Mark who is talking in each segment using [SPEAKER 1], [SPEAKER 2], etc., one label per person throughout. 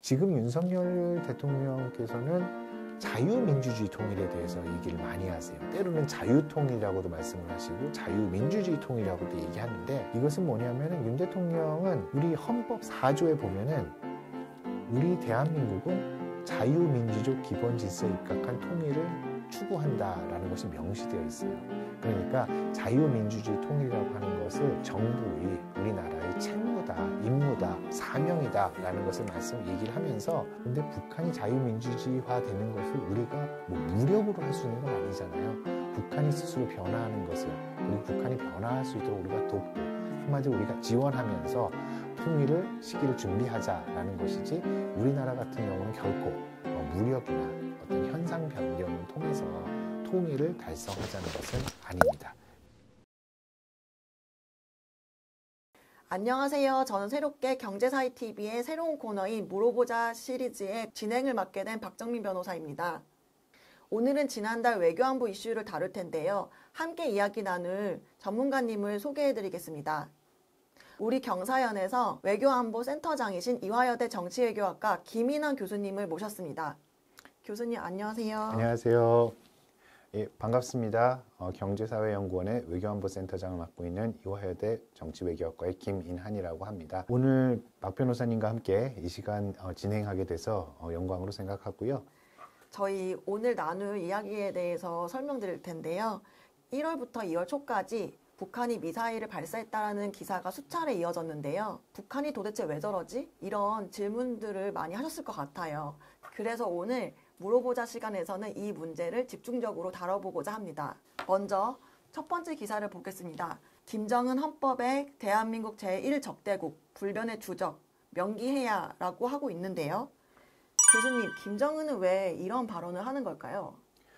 [SPEAKER 1] 지금 윤석열 대통령께서는 자유민주주의 통일에 대해서 얘기를 많이 하세요. 때로는 자유통일이라고도 말씀을 하시고 자유민주주의 통일이라고도 얘기하는데, 이것은 뭐냐면은 윤 대통령은 우리 헌법 4조에 보면은 우리 대한민국은 자유민주적 기본질서에 입각한 통일을 추구한다라는 것이 명시되어 있어요. 그러니까 자유민주주의 통일이라고 하는 것을 정부의, 우리나라의 책무다, 임무다, 사명이다라는 것을 얘기를 하면서, 근데 북한이 자유민주주의화 되는 것을 우리가 뭐 무력으로 할 수 있는 건 아니잖아요. 북한이 스스로 변화하는 것을, 그리고 북한이 변화할 수 있도록 우리가 돕고, 한마디로 우리가 지원하면서 통일을 시기를 준비하자라는 것이지, 우리나라 같은 경우는 결코 무력이나 어떤 현상 변경을 통해서 통일을 달성하자는 것은 아닙니다.
[SPEAKER 2] 안녕하세요. 저는 새롭게 경제사이TV의 새로운 코너인 물어보자 시리즈의 진행을 맡게 된 박정민 변호사입니다. 오늘은 지난달 외교안보 이슈를 다룰 텐데요. 함께 이야기 나눌 전문가님을 소개해드리겠습니다. 우리 경사연에서 외교안보 센터장이신 이화여대 정치외교학과 김인환 교수님을 모셨습니다. 교수님 안녕하세요.
[SPEAKER 1] 안녕하세요. 예, 반갑습니다. 경제사회연구원의 외교안보센터장을 맡고 있는 이화여대 정치외교학과의 김인환이라고 합니다. 오늘 박 변호사님과 함께 이 시간 진행하게 돼서 영광으로 생각하고요.
[SPEAKER 2] 저희 오늘 나눌 이야기에 대해서 설명드릴 텐데요. 1월부터 2월 초까지 북한이 미사일을 발사했다라는 기사가 수차례 이어졌는데요. 북한이 도대체 왜 저러지? 이런 질문들을 많이 하셨을 것 같아요. 그래서 오늘 물어보자 시간에서는 이 문제를 집중적으로 다뤄보고자 합니다. 먼저 첫 번째 기사를 보겠습니다. 김정은 헌법에 대한민국 제1적대국, 불변의 주적, 명기해야라고 하고 있는데요. 교수님, 김정은은 왜 이런 발언을 하는 걸까요?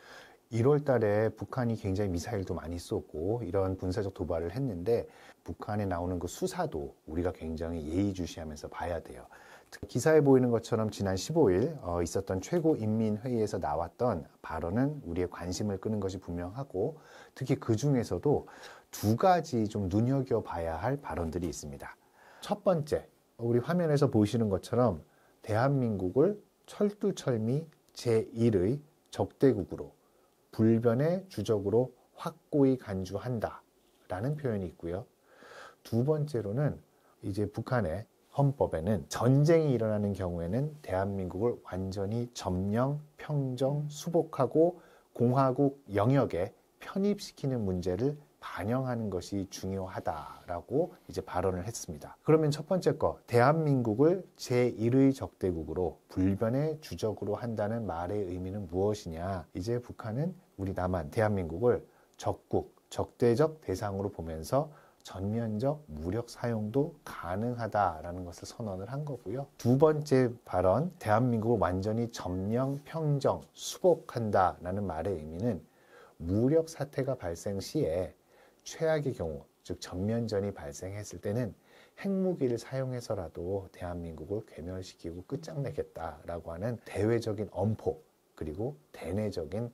[SPEAKER 1] 1월 달에 북한이 굉장히 미사일도 많이 쏘고 이런 군사적 도발을 했는데, 북한에 나오는 그 수사도 우리가 굉장히 예의주시하면서 봐야 돼요. 기사에 보이는 것처럼 지난 15일 있었던 최고인민회의에서 나왔던 발언은 우리의 관심을 끄는 것이 분명하고, 특히 그 중에서도 두 가지 좀 눈여겨봐야 할 발언들이 있습니다. 첫 번째, 우리 화면에서 보시는 것처럼 대한민국을 철두철미 제1의 적대국으로, 불변의 주적으로 확고히 간주한다 라는 표현이 있고요. 두 번째로는 이제 북한의 헌법에는 전쟁이 일어나는 경우에는 대한민국을 완전히 점령, 평정, 수복하고 공화국 영역에 편입시키는 문제를 반영하는 것이 중요하다라고 이제 발언을 했습니다. 그러면 첫 번째 거, 대한민국을 제1의 적대국으로 불변의 주적으로 한다는 말의 의미는 무엇이냐? 이제 북한은 우리 남한, 대한민국을 적국, 적대적 대상으로 보면서 전면적 무력 사용도 가능하다라는 것을 선언을 한 거고요. 두 번째 발언, 대한민국을 완전히 점령, 평정, 수복한다라는 말의 의미는 무력 사태가 발생 시에 최악의 경우, 즉 전면전이 발생했을 때는 핵무기를 사용해서라도 대한민국을 괴멸시키고 끝장내겠다라고 하는 대외적인 엄포, 그리고 대내적인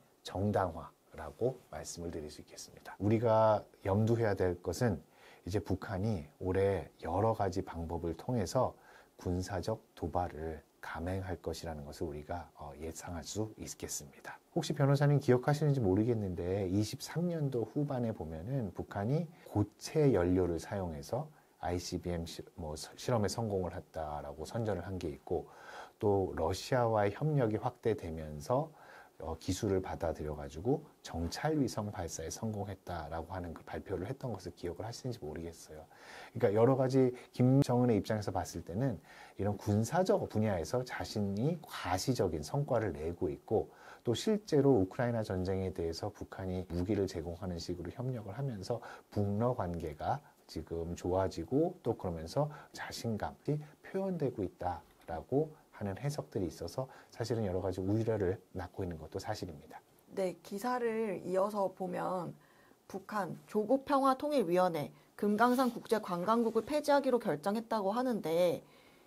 [SPEAKER 1] 정당화라고 말씀을 드릴 수 있겠습니다. 우리가 염두해야 될 것은 이제 북한이 올해 여러 가지 방법을 통해서 군사적 도발을 감행할 것이라는 것을 우리가 예상할 수 있겠습니다. 혹시 변호사님 기억하시는지 모르겠는데 23년도 후반에 보면은 북한이 고체 연료를 사용해서 ICBM 실험에 성공을 했다라고 선전을 한 게 있고, 또 러시아와의 협력이 확대되면서 기술을 받아들여가지고 정찰위성 발사에 성공했다라고 하는 그 발표를 했던 것을 기억을 하시는지 모르겠어요. 그러니까 여러 가지 김정은의 입장에서 봤을 때는 이런 군사적 분야에서 자신이 과시적인 성과를 내고 있고, 또 실제로 우크라이나 전쟁에 대해서 북한이 무기를 제공하는 식으로 협력을 하면서 북러 관계가 지금 좋아지고, 또 그러면서 자신감이 표현되고 있다라고 하는 해석들이 있어서 사실은 여러 가지 우려를 낳고 있는 것도 사실입니다.
[SPEAKER 2] 네, 기사를 이어서 보면 북한 조국평화통일위원회 금강산 국제관광국을 폐지하기로 결정했다고 하는데,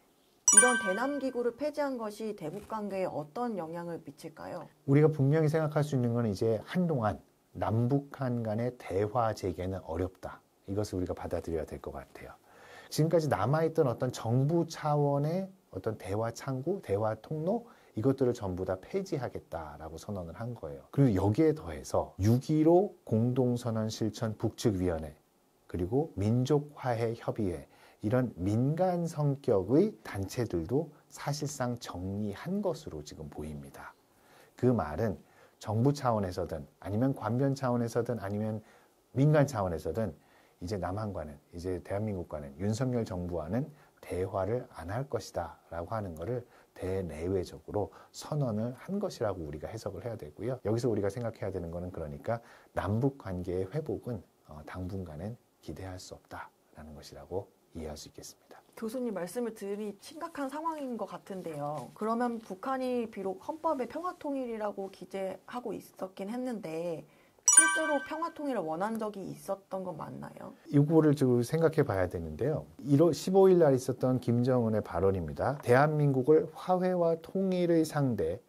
[SPEAKER 2] 이런 대남기구를 폐지한 것이 대북 관계에 어떤 영향을 미칠까요?
[SPEAKER 1] 우리가 분명히 생각할 수 있는 건 이제 한동안 남북한 간의 대화 재개는 어렵다. 이것을 우리가 받아들여야 될 것 같아요. 지금까지 남아있던 어떤 정부 차원의 어떤 대화 창구, 대화 통로 이것들을 전부 다 폐지하겠다라고 선언을 한 거예요. 그리고 여기에 더해서 6.15 공동선언 실천 북측위원회 그리고 민족화해협의회 이런 민간 성격의 단체들도 사실상 정리한 것으로 지금 보입니다. 그 말은 정부 차원에서든 아니면 관변 차원에서든 아니면 민간 차원에서든 이제 남한과는 이제 대한민국과는 윤석열 정부와는 대화를 안 할 것이다 라고 하는 것을 대내외적으로 선언을 한 것이라고 우리가 해석을 해야 되고요. 여기서 우리가 생각해야 되는 것은 그러니까 남북 관계의 회복은 당분간은 기대할 수 없다라는 것이라고 이해할 수 있겠습니다.
[SPEAKER 2] 교수님 말씀을 들으니 심각한 상황인 것 같은데요. 그러면 북한이 비록 헌법에 평화통일이라고 기재하고 있었긴 했는데 실제로 평화통일을 원한 적이 있었던 건 맞나요?
[SPEAKER 1] 이거를 좀 생각해 봐야 되는데요. 1월 15일 날 있었던 김정은의 발언입니다. 대한민국을 화해와 통일의 상대,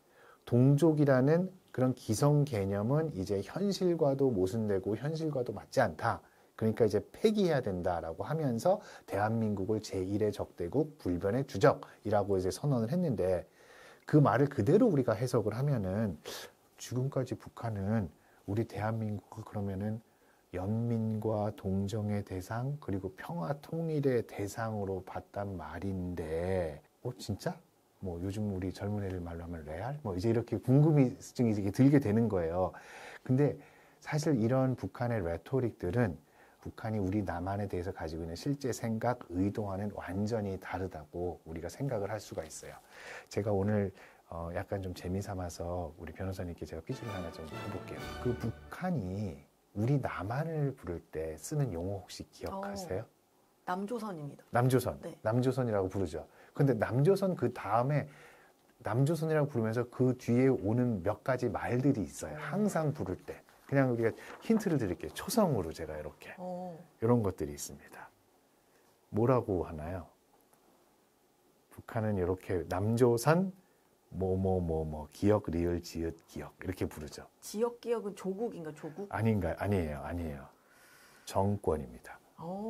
[SPEAKER 1] 동족이라는 그런 기성 개념은 이제 현실과도 모순되고 현실과도 맞지 않다. 그러니까 이제 폐기해야 된다라고 하면서 대한민국을 제1의 적대국, 불변의 주적이라고 이제 선언을 했는데 그 말을 그대로 우리가 해석을 하면은 지금까지 북한은 우리 대한민국을 그러면은 연민과 동정의 대상 그리고 평화 통일의 대상으로 봤단 말인데 진짜? 뭐 요즘 우리 젊은 애들 말로 하면 레알? 뭐 이제 이렇게 궁금증이 이렇게 들게 되는 거예요. 근데 사실 이런 북한의 레토릭들은 북한이 우리 남한에 대해서 가지고 있는 실제 생각, 의도와는 완전히 다르다고 우리가 생각을 할 수가 있어요. 제가 오늘 약간 좀 재미삼아서 우리 변호사님께 제가 퀴즈를 하나 좀 해볼게요. 그 북한이 우리 남한을 부를 때 쓰는 용어 혹시 기억하세요?
[SPEAKER 2] 남조선입니다.
[SPEAKER 1] 남조선.
[SPEAKER 2] 네.
[SPEAKER 1] 남조선이라고 부르죠. 근데 남조선 그 다음에 남조선이라고 부르면서 그 뒤에 오는 몇 가지 말들이 있어요. 항상 부를 때. 그냥 우리가 힌트를 드릴게요. 초성으로 제가 이렇게. 이런 것들이 있습니다. 뭐라고 하나요? 북한은 이렇게 남조선 기억, 리을, 지읒, 기억 이렇게 부르죠.
[SPEAKER 2] 지역 기억은 조국인가 조국?
[SPEAKER 1] 아닌가요? 아니에요. 정권입니다.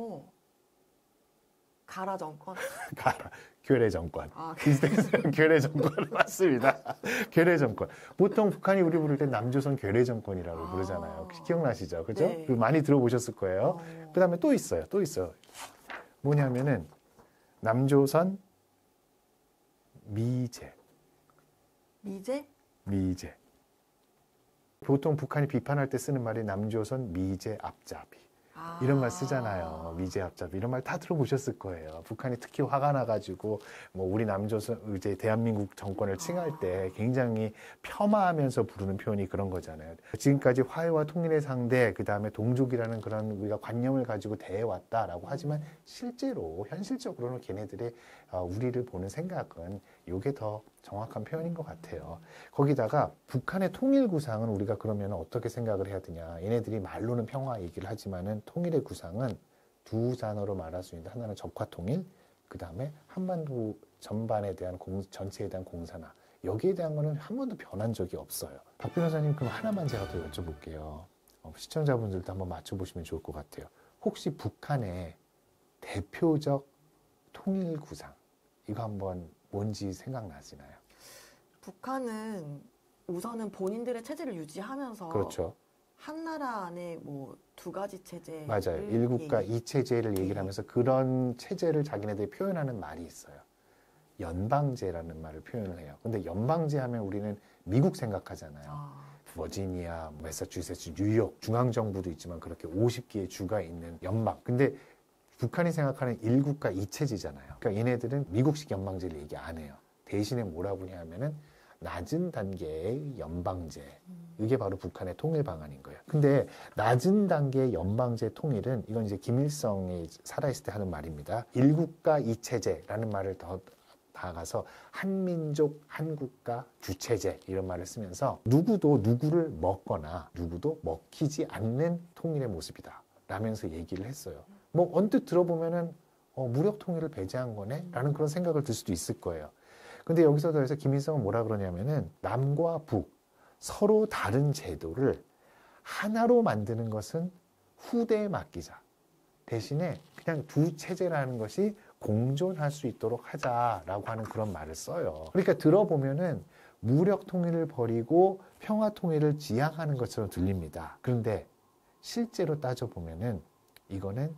[SPEAKER 2] 가라 정권?
[SPEAKER 1] 가라. 괴뢰 정권.
[SPEAKER 2] 아,
[SPEAKER 1] 비슷했어요. 괴뢰 정권 맞습니다. 괴뢰 정권. 보통 북한이 우리 부를 때 남조선 괴뢰 정권이라고 부르잖아요. 혹시 기억나시죠? 그죠?
[SPEAKER 2] 네.
[SPEAKER 1] 그 많이 들어보셨을 거예요. 그 다음에 또 있어요. 뭐냐면은 남조선 미제. 미제. 보통 북한이 비판할 때 쓰는 말이 남조선 미제 앞잡이. 이런 말 쓰잖아요. 미제 앞잡이 이런 말 다 들어보셨을 거예요. 북한이 특히 화가 나가지고 뭐 우리 남조선 이제 대한민국 정권을 칭할 때 굉장히 폄하하면서 부르는 표현이 그런 거잖아요. 지금까지 화해와 통일의 상대 그 다음에 동족이라는 그런 우리가 관념을 가지고 대해왔다라고 하지만 실제로 현실적으로는 걔네들의 우리를 보는 생각은 이게 더 정확한 표현인 것 같아요. 거기다가 북한의 통일 구상은 우리가 그러면 어떻게 생각을 해야 되냐. 얘네들이 말로는 평화 얘기를 하지만은 통일의 구상은 두 단어로 말할 수 있는데 하나는 적화통일, 그 다음에 한반도 전반에 대한 전체에 대한 공산화. 여기에 대한 거는 한 번도 변한 적이 없어요. 박 변호사님 그럼 하나만 제가 더 여쭤볼게요. 시청자분들도 한번 맞춰보시면 좋을 것 같아요. 혹시 북한의 대표적 통일 구상 이거 한번 뭔지 생각나시나요?
[SPEAKER 2] 북한은 우선은 본인들의 체제를 유지하면서
[SPEAKER 1] 그렇죠.
[SPEAKER 2] 한 나라 안에 뭐 두 가지 체제
[SPEAKER 1] 맞아요. 일국가 이체제를 얘기를 하면서 그런 체제를 자기네들이 표현하는 말이 있어요. 연방제라는 말을 표현을 해요. 근데 연방제 하면 우리는 미국 생각하잖아요. 버지니아, 매사추세츠, 뉴욕 중앙정부도 있지만 그렇게 50개의 주가 있는 연방. 근데 북한이 생각하는 일국가 이체제잖아요. 그러니까 얘네들은 미국식 연방제를 얘기 안 해요. 대신에 뭐라고 하냐면은 낮은 단계의 연방제. 이게 바로 북한의 통일 방안인 거예요. 근데 낮은 단계의 연방제 통일은 이건 이제 김일성이 살아있을 때 하는 말입니다. 일국가 이체제라는 말을 더 나아가서 한민족, 한국가, 주체제 이런 말을 쓰면서 누구도 누구를 먹거나 누구도 먹히지 않는 통일의 모습이다 라면서 얘기를 했어요. 뭐 언뜻 들어보면은 무력 통일을 배제한 거네? 라는 그런 생각을 들 수도 있을 거예요. 근데 여기서 더해서 김일성은 뭐라 그러냐면은 남과 북 서로 다른 제도를 하나로 만드는 것은 후대에 맡기자. 대신에 그냥 두 체제라는 것이 공존할 수 있도록 하자라고 하는 그런 말을 써요. 그러니까 들어보면은 무력 통일을 버리고 평화 통일을 지향하는 것처럼 들립니다. 그런데 실제로 따져보면은 이거는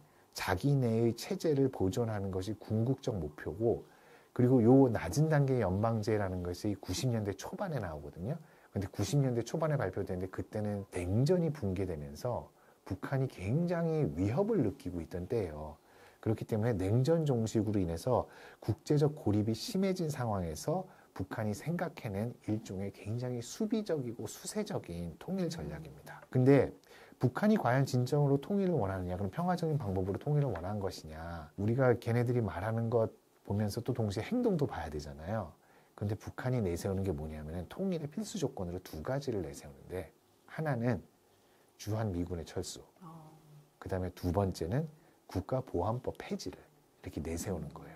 [SPEAKER 1] 자기네의 체제를 보존하는 것이 궁극적 목표고, 그리고 요 낮은 단계 연방제라는 것이 90년대 초반에 나오거든요. 근데 90년대 초반에 발표되는데 그때는 냉전이 붕괴되면서 북한이 굉장히 위협을 느끼고 있던 때예요. 그렇기 때문에 냉전 종식으로 인해서 국제적 고립이 심해진 상황에서 북한이 생각해낸 일종의 굉장히 수비적이고 수세적인 통일 전략입니다. 근데 북한이 과연 진정으로 통일을 원하느냐, 그럼 평화적인 방법으로 통일을 원한 것이냐, 우리가 걔네들이 말하는 것 보면서 또 동시에 행동도 봐야 되잖아요. 근데 북한이 내세우는 게 뭐냐면 통일의 필수 조건으로 두 가지를 내세우는데, 하나는 주한미군의 철수, 그 다음에 두 번째는 국가보안법 폐지를 이렇게 내세우는 거예요.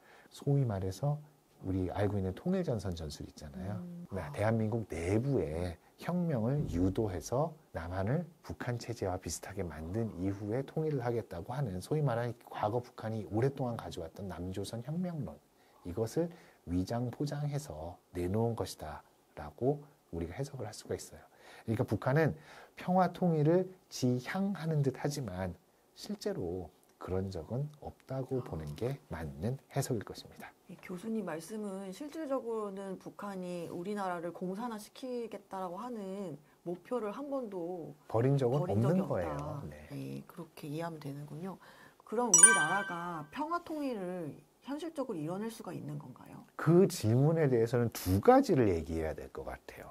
[SPEAKER 1] 소위 말해서 우리 알고 있는 통일전선 전술 있잖아요. 대한민국 내부에 혁명을 유도해서 남한을 북한 체제와 비슷하게 만든 이후에 통일을 하겠다고 하는, 소위 말하는 과거 북한이 오랫동안 가져왔던 남조선 혁명론, 이것을 위장 포장해서 내놓은 것이다 라고 우리가 해석을 할 수가 있어요. 그러니까 북한은 평화 통일을 지향하는 듯 하지만 실제로 그런 적은 없다고 보는 게 맞는 해석일 것입니다.
[SPEAKER 2] 교수님 말씀은 실질적으로는 북한이 우리나라를 공산화시키겠다라고 하는 목표를 한 번도
[SPEAKER 1] 버린 적은
[SPEAKER 2] 적이
[SPEAKER 1] 없는
[SPEAKER 2] 없다.
[SPEAKER 1] 거예요. 네.
[SPEAKER 2] 네, 그렇게 이해하면 되는군요. 그럼 우리나라가 평화 통일을 현실적으로 이뤄낼 수가 있는 건가요?
[SPEAKER 1] 그 질문에 대해서는 두 가지를 얘기해야 될 것 같아요.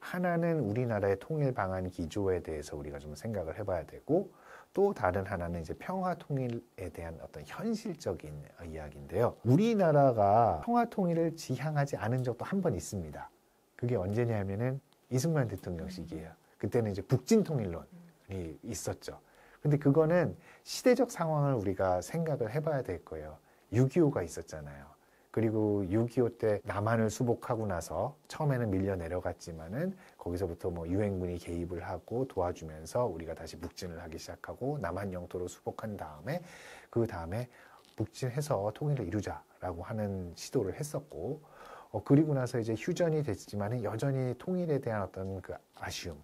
[SPEAKER 1] 하나는 우리나라의 통일 방안 기조에 대해서 우리가 좀 생각을 해봐야 되고, 또 다른 하나는 이제 평화 통일에 대한 어떤 현실적인 이야기인데요. 우리나라가 평화 통일을 지향하지 않은 적도 한 번 있습니다. 그게 언제냐면은 이승만 대통령 시기예요. 그때는 이제 북진 통일론이 있었죠. 근데 그거는 시대적 상황을 우리가 생각을 해봐야 될 거예요. 6.25가 있었잖아요. 그리고 6.25 때 남한을 수복하고 나서 처음에는 밀려 내려갔지만은 거기서부터 뭐 유엔군이 개입을 하고 도와주면서 우리가 다시 북진을 하기 시작하고 남한 영토로 수복한 다음에 그 다음에 북진해서 통일을 이루자라고 하는 시도를 했었고, 그리고 나서 이제 휴전이 됐지만은 여전히 통일에 대한 어떤 그 아쉬움,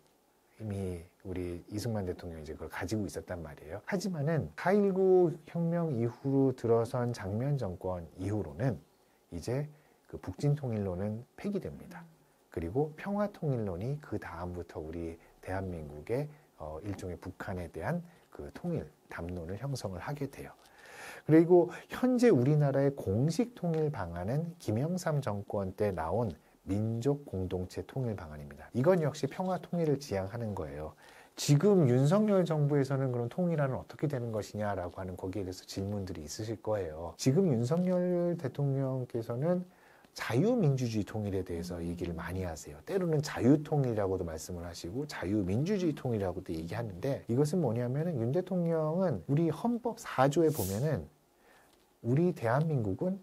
[SPEAKER 1] 이미 우리 이승만 대통령이 이제 그걸 가지고 있었단 말이에요. 하지만은 4.19 혁명 이후로 들어선 장면 정권 이후로는 이제 그 북진 통일론은 폐기됩니다. 그리고 평화 통일론이 그 다음부터 우리 대한민국의 일종의 북한에 대한 그 통일 담론을 형성을 하게 돼요. 그리고 현재 우리나라의 공식 통일 방안은 김영삼 정권 때 나온 민족 공동체 통일 방안입니다. 이건 역시 평화 통일을 지향하는 거예요. 지금 윤석열 정부에서는 그럼 통일화는 어떻게 되는 것이냐라고 하는 거기에 대해서 질문들이 있으실 거예요. 지금 윤석열 대통령께서는 자유민주주의 통일에 대해서 얘기를 많이 하세요. 때로는 자유통일이라고도 말씀을 하시고 자유민주주의 통일이라고도 얘기하는데, 이것은 뭐냐면은 윤 대통령은 우리 헌법 4조에 보면은 우리 대한민국은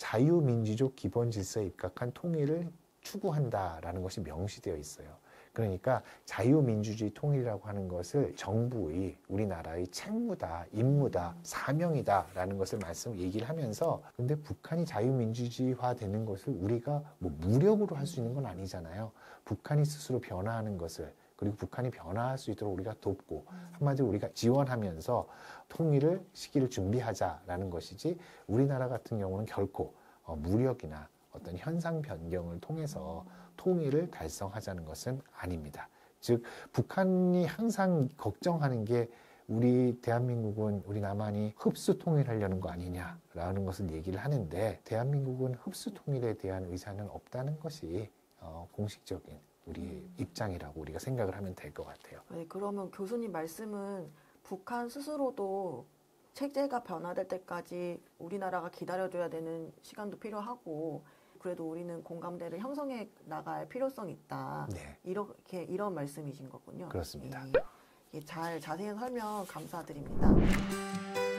[SPEAKER 1] 자유민주적 기본질서에 입각한 통일을 추구한다라는 것이 명시되어 있어요. 그러니까 자유민주주의 통일이라고 하는 것을 정부의, 우리나라의 책무다, 임무다, 사명이다라는 것을 얘기를 하면서, 근데 북한이 자유민주주의화 되는 것을 우리가 뭐 무력으로 할 수 있는 건 아니잖아요. 북한이 스스로 변화하는 것을, 그리고 북한이 변화할 수 있도록 우리가 돕고, 한마디로 우리가 지원하면서 통일을 시기를 준비하자라는 것이지, 우리나라 같은 경우는 결코 무력이나 어떤 현상 변경을 통해서 통일을 달성하자는 것은 아닙니다. 즉 북한이 항상 걱정하는 게 우리 대한민국은, 우리 남한이 흡수 통일하려는 거 아니냐라는 것을 얘기를 하는데, 대한민국은 흡수 통일에 대한 의사는 없다는 것이 공식적인 우리 입장이라고 우리가 생각을 하면 될 것 같아요.
[SPEAKER 2] 네, 그러면 교수님 말씀은 북한 스스로도 체제가 변화될 때까지 우리나라가 기다려줘야 되는 시간도 필요하고, 그래도 우리는 공감대를 형성해 나갈 필요성이 있다.
[SPEAKER 1] 네.
[SPEAKER 2] 이런 말씀이신 거군요.
[SPEAKER 1] 그렇습니다.
[SPEAKER 2] 잘 자세한 설명 감사드립니다.